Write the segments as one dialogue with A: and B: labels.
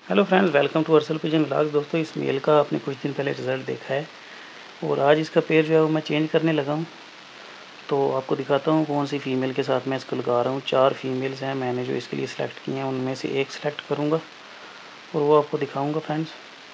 A: Hello friends, welcome to Arsal pigeon vlogs. दोस्तों, इस mail का आपने कुछ दिन पहले रिज़ल्ट देखा है और आज इसका पेयर जो है वो मैं चेंज करने लगा हूँ। तो आपको दिखाता हूँ कौन सी फ़ीमेल के साथ मैं इसको लगा रहा हूँ। 4 फीमेल्स हैं मैंने जो इसके लिए सिलेक्ट की हैं, उनमें से एक सिलेक्ट करूँगा और वो आपको दिखाऊँगा फ्रेंड्स।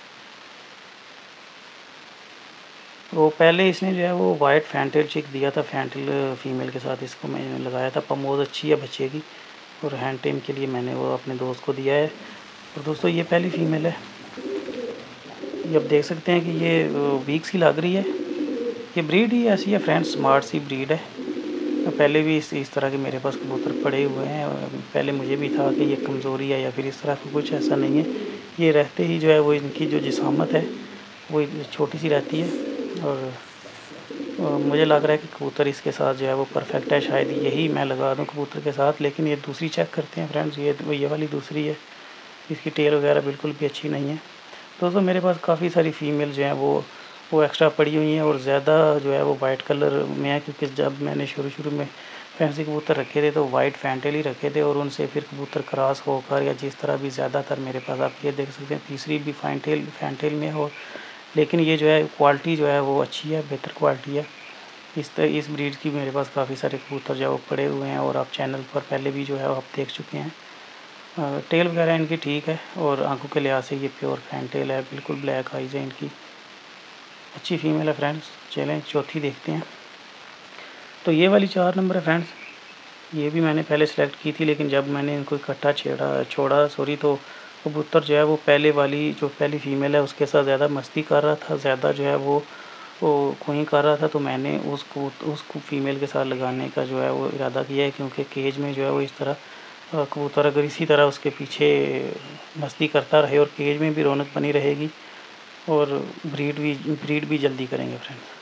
A: वो पहले इसने जो है वो वाइट फैंटेल चिक दिया था, फैंटेल फीमेल के साथ इसको मैंने लगाया था। पमोज अच्छी है बच्चे की और हैंड टेम के लिए मैंने वो अपने दोस्त को दिया है। और दोस्तों, ये पहली फ़ीमेल है। ये आप देख सकते हैं कि ये वीक सी लग रही है। ये ब्रीड ही ऐसी है फ्रेंड्स, स्मार्ट सी ब्रीड है। पहले भी इस तरह के मेरे पास कबूतर पड़े हुए हैं और पहले मुझे भी था कि ये कमज़ोरी है या फिर इस तरह का कुछ, ऐसा नहीं है। ये रहते ही जो है वो इनकी जो जिसामत है वो छोटी सी रहती है और मुझे लग रहा है कि कबूतर इसके साथ जो है वो परफेक्ट है। शायद यही मैं लगा दूँ कबूतर के साथ। लेकिन ये दूसरी चेक करते हैं फ्रेंड्स। ये वाली दूसरी है। इसकी टेल वगैरह बिल्कुल भी अच्छी नहीं है। दोस्तों, मेरे पास काफ़ी सारी फ़ीमेल जो हैं वो एक्स्ट्रा पड़ी हुई हैं और ज़्यादा जो है वो वाइट कलर में है, क्योंकि जब मैंने शुरू में फैंसी कबूतर रखे थे तो वाइट फैंटेल ही रखे थे और उनसे फिर कबूतर क्रॉस होकर या जिस तरह भी ज़्यादातर मेरे पास आप ये देख सकते हैं तीसरी भी फैंटेल में हो। लेकिन ये जो है क्वालिटी जो है वो अच्छी है, बेहतर क्वालिटी है। इस ब्रीड की मेरे पास काफ़ी सारे कबूतर जो है वो पड़े हुए हैं और आप चैनल पर पहले भी जो है आप देख चुके हैं। टेल वगैरह इनकी ठीक है और आंखों के लिहाज से ये प्योर फैंटेल है, बिल्कुल ब्लैक आइज़ है इनकी। अच्छी फीमेल है फ्रेंड्स। चलें चौथी देखते हैं। तो ये वाली 4 नंबर है फ्रेंड्स। ये भी मैंने पहले सेलेक्ट की थी, लेकिन जब मैंने इनको इकट्ठा छोड़ा तो कबूतर जो है वो पहली फ़ीमेल है उसके साथ ज़्यादा मस्ती कर रहा था, ज़्यादा जो है वो कोई कर रहा था। तो मैंने उस फ़ीमेल के साथ लगाने का जो है वो इरादा किया है, क्योंकि केज में जो है वो इस तरह कबूतर अगर इसी तरह उसके पीछे मस्ती करता रहे और केज में भी रौनक बनी रहेगी और ब्रीड भी जल्दी करेंगे फ्रेंड्स।